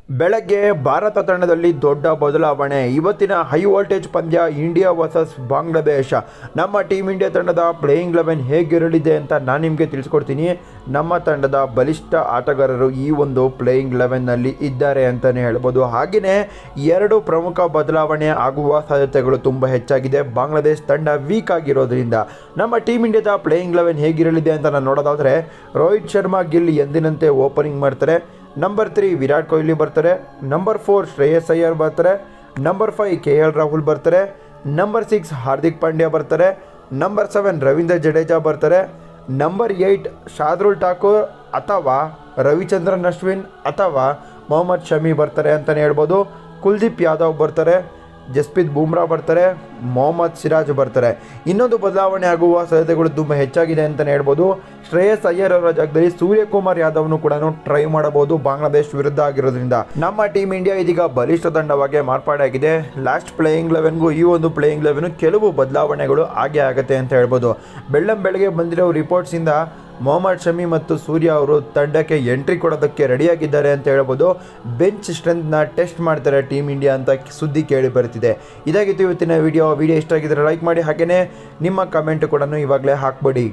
ಬೆಳಗ್ಗೆ ಭಾರತ ತಂಡದಲ್ಲಿ ದೊಡ್ಡ ಬದಲಾವಣೆ. ಇವತ್ತಿನ ಹೈ ವೋಲ್ಟೇಜ್ ಪಂದ್ಯ ಇಂಡಿಯಾ ವರ್ಸಸ್ ಬಾಂಗ್ಲಾದೇಶ. ನಮ್ಮ ಟೀಮ್ ಇಂಡಿಯಾ ತಂಡದ ಪ್ಲೇಯಿಂಗ್ 11 ಹೇಗಿರಲಿದೆ ಅಂತ ನಾನು ನಿಮಗೆ ತಿಳಿಸ್ಕೊಡ್ತೀನಿ. ನಮ್ಮ ತಂಡದ ಬಲಿಷ್ಠ ಆಟಗಾರರು ಈ ಒಂದು ಪ್ಲೇಯಿಂಗ್ 11ನಲ್ಲಿ ಇದ್ದಾರೆ ಅಂತಲೇ ಹೇಳ್ಬೋದು. ಹಾಗೆಯೇ ಎರಡು ಪ್ರಮುಖ ಬದಲಾವಣೆ ಆಗುವ ಸಾಧ್ಯತೆಗಳು ತುಂಬ ಹೆಚ್ಚಾಗಿದೆ. ಬಾಂಗ್ಲಾದೇಶ ತಂಡ ವೀಕ್ ಆಗಿರೋದ್ರಿಂದ ನಮ್ಮ ಟೀಮ್ ಇಂಡಿಯಾದ ಪ್ಲೇಯಿಂಗ್ 11 ಹೇಗಿರಲಿದೆ ಅಂತ ನಾನು ನೋಡೋದಾದರೆ, ರೋಹಿತ್ ಶರ್ಮಾ ಗಿಲ್ ಎಂದಿನಂತೆ ಓಪನಿಂಗ್ ಮಾಡ್ತಾರೆ. ನಂಬರ್ 3 ವಿರಾಟ್ ಕೊಹ್ಲಿ ಬರ್ತಾರೆ. ನಂಬರ್ 4 ಶ್ರೇಯಸ್ ಅಯ್ಯರ್ ಬರ್ತಾರೆ. ನಂಬರ್ 5 KL ರಾಹುಲ್ ಬರ್ತಾರೆ. ನಂಬರ್ 6 ಹಾರ್ದಿಕ್ ಪಾಂಡ್ಯ ಬರ್ತಾರೆ. ನಂಬರ್ 7 ರವೀಂದ್ರ ಜಡೇಜಾ ಬರ್ತಾರೆ. ನಂಬರ್ 8 ಶಾರ್ದೂಲ್ ಠಾಕೂರ್ ಅಥವಾ ರವಿಚಂದ್ರನ್ ಅಶ್ವಿನ್ ಅಥವಾ ಮೊಹಮ್ಮದ್ ಶಮಿ ಬರ್ತಾರೆ ಅಂತಲೇ ಹೇಳ್ಬೋದು. ಕುಲ್ದೀಪ್ ಯಾದವ್ ಬರ್ತಾರೆ. ಜಸ್ಪ್ರೀತ್ ಬೂಮ್ರಾ ಬರ್ತಾರೆ. ಮೊಹಮ್ಮದ್ ಸಿರಾಜ್ ಬರ್ತಾರೆ. ಇನ್ನೊಂದು ಬದಲಾವಣೆ ಆಗುವ ಸಾಧ್ಯತೆಗಳು ತುಂಬ ಹೆಚ್ಚಾಗಿದೆ ಅಂತಲೇ ಹೇಳ್ಬೋದು. ಶ್ರೇಯಸ್ ಅಯ್ಯರ್ ಅವರ ಜಾಗದಲ್ಲಿ ಸೂರ್ಯಕುಮಾರ್ ಯಾದವ್ನು ಕೂಡ ಟ್ರೈ ಮಾಡಬಹುದು ಬಾಂಗ್ಲಾದೇಶ ವಿರುದ್ಧ ಆಗಿರೋದ್ರಿಂದ. ನಮ್ಮ ಟೀಮ್ ಇಂಡಿಯಾ ಇದೀಗ ಬಲಿಷ್ಠ ತಂಡವಾಗಿ ಮಾರ್ಪಾಡಾಗಿದೆ. ಲಾಸ್ಟ್ ಪ್ಲೇಯಿಂಗ್ 11ಗೂ ಈ ಒಂದು ಪ್ಲೇಯಿಂಗ್ 11 ಕೆಲವು ಬದಲಾವಣೆಗಳು ಆಗೇ ಆಗುತ್ತೆ ಅಂತ ಹೇಳ್ಬೋದು. ಬೆಳ್ಳಂಬೆಳಗ್ಗೆ ಬಂದಿರೋ ರಿಪೋರ್ಟ್ಸಿಂದ ಮೊಹಮ್ಮದ್ ಶಮಿ ಮತ್ತು ಸೂರ್ಯ ಅವರು ತಂಡಕ್ಕೆ ಎಂಟ್ರಿ ಕೊಡೋದಕ್ಕೆ ರೆಡಿಯಾಗಿದ್ದಾರೆ ಅಂತ ಹೇಳ್ಬೋದು. ಬೆಂಚ್ ಸ್ಟ್ರೆಂತ್ನ ಟೆಸ್ಟ್ ಮಾಡ್ತಾರೆ ಟೀಮ್ ಇಂಡಿಯಾ ಅಂತ ಸುದ್ದಿ ಕೇಳಿ ಬರ್ತಿದೆ. ಇದಾಗಿತ್ತು ಇವತ್ತಿನ ವಿಡಿಯೋ ಇಷ್ಟ ಆಗಿದ್ರೆ ಲೈಕ್ ಮಾಡಿ, ಹಾಗೆಯೇ ನಿಮ್ಮ ಕಮೆಂಟ್ ಕೂಡ ಇವಾಗಲೇ ಹಾಕ್ಬೇಡಿ.